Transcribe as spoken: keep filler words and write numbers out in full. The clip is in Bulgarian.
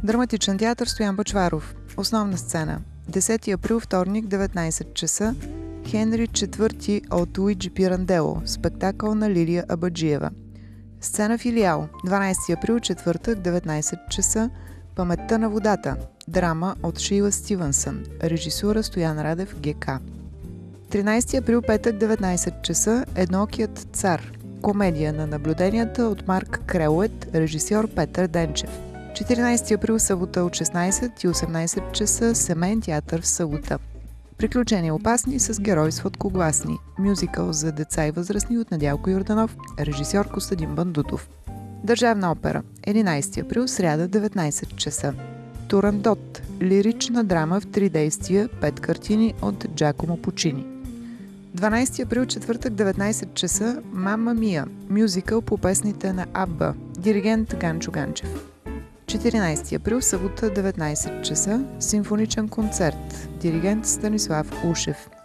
Драматичен театър Стоян Бъчваров. Основна сцена. десети април, вторник, деветнайсет часа. Хенри четвърти от Луиджи Пирандело. Спектакъл на Лилия Абаджиева. Сцена филиал. дванайсети април, четвъртък, деветнайсет часа. Паметта на водата. Драма от Шийла Стивенсън. Режисура Стоян Радев, ГК. тринайсети април, петък, деветнайсет часа. Еднокият цар. Комедия на наблюденията от Марк Крелует. Режисьор Петър Денчев. четиринайсети април, събота от шестнайсет и осемнайсет часа. Семейен театър в Салута. Приключения опасни с герой сладкогласни. Мюзикъл за деца и възрастни от Недялко Йорданов. Режисьор Костадин Бандутов. Държавна опера. единайсети април, сряда, деветнайсет часа. Турандот. Лирична драма в три действия, пет картини от Джакомо Пучини. дванайсети април, четвъртък, деветнайсет часа. Мама Мия. Мюзикъл по песните на Абба. Диригент Ганчо Ганчев. четиринайсети април, събота, деветнайсет часа. Симфоничен концерт. Диригент Станислав Ушев.